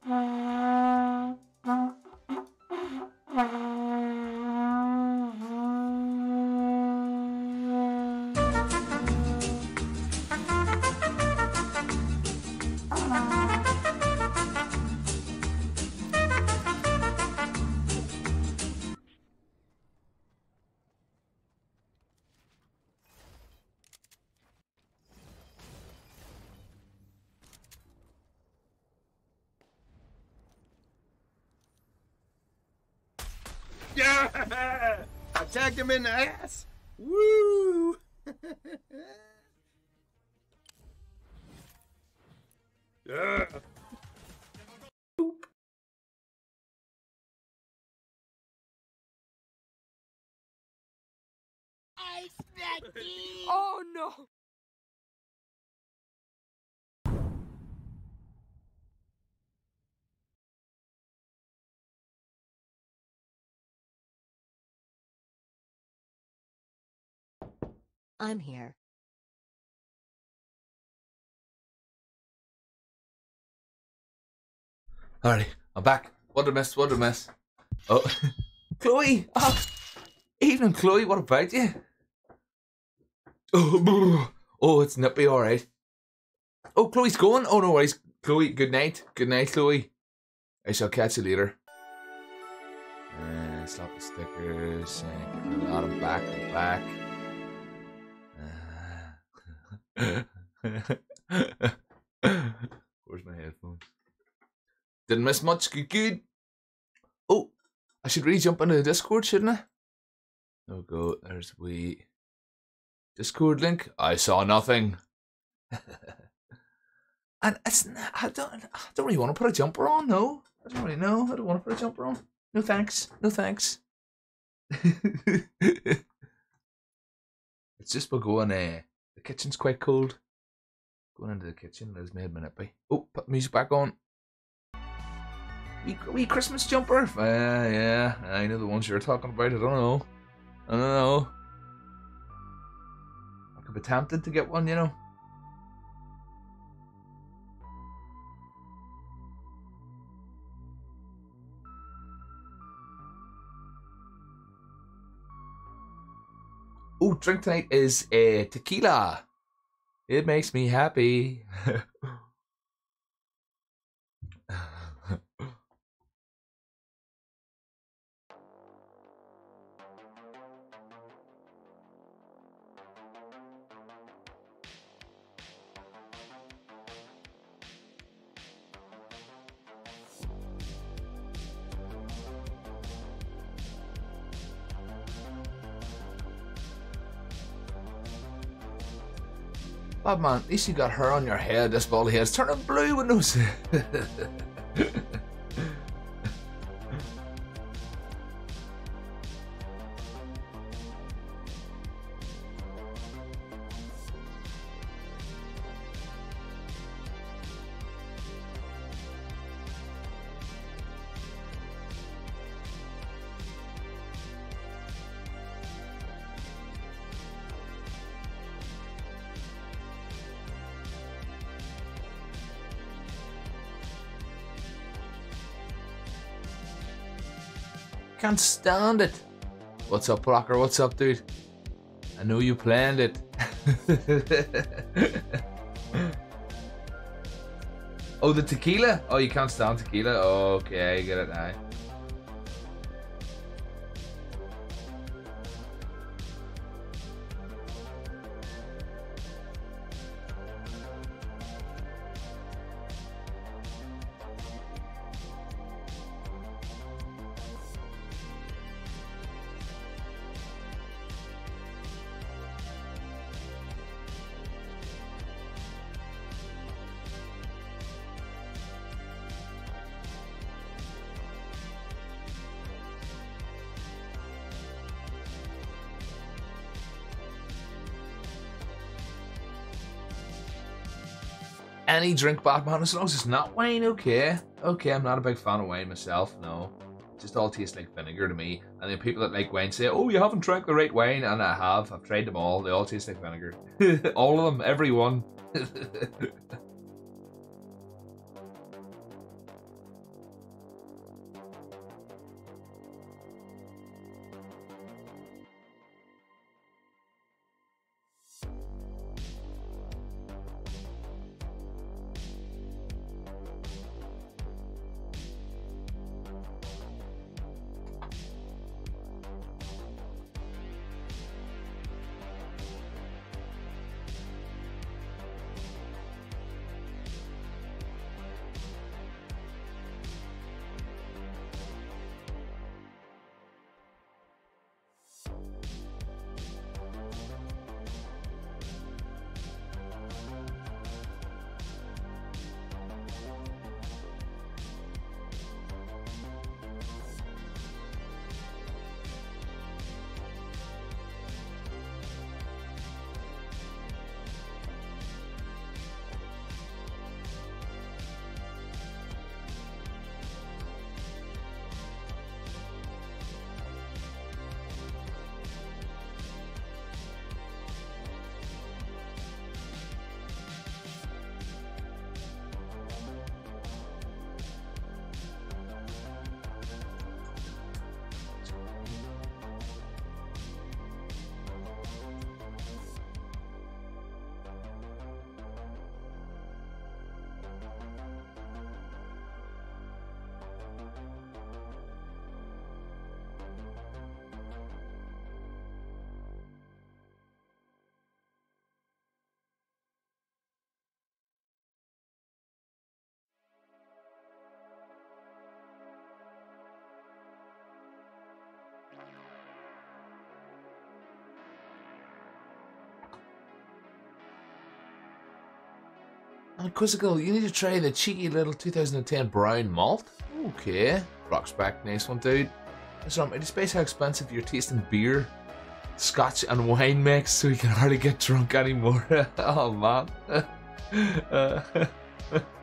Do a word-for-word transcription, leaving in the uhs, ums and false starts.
Yeah! Attacked him in the ass! Woo! Yeah! I snacked you! Oh no! I'm here. Alrighty, I'm back. What a mess, what a mess. Oh, Chloe! Oh, evening, Chloe, what about you? Oh, oh it's nippy, alright. Oh, Chloe's going? Oh, no worries. Chloe, good night. Good night, Chloe. I shall catch you later. Uh, slap the stickers. Uh, get rid of them back and back. Uh, where's my headphones? Didn't miss much. Good, good. Oh, I should really jump into the Discord, shouldn't I? There we go. There's we Discord link. I saw nothing. And it's not, I don't I don't really want to put a jumper on. No, I don't really know. I don't want to put a jumper on. No thanks. No thanks. It's just we're going. Uh, the kitchen's quite cold. Going into the kitchen has made me nippy. Oh, put the music back on. Wee, wee Christmas jumper. Uh, yeah, I know the ones you're talking about. I don't know. I don't know. I could be tempted to get one, you know. Oh, drink tonight is uh, tequila. It makes me happy. Bad man, at least you got hair on your head. This bald head's turning blue with nose. Can't stand it. What's up, Rocker? What's up, dude? I know you planned it. Oh, the tequila? Oh, you can't stand tequila? Oh, okay, I get it now. Any drink, Batman, as long as it's not wine, okay. Okay, I'm not a big fan of wine myself, no. It just all tastes like vinegar to me. And then people that like wine say, oh, you haven't drank the right wine. And I have. I've tried them all. They all taste like vinegar. All of them. Every one. And Quizzical, you need to try the cheeky little two thousand ten brown malt. Okay. Rocks back, nice one, dude. So, it despite how expensive you're tasting beer, scotch, and wine makes, so you can hardly get drunk anymore. Oh, man. uh,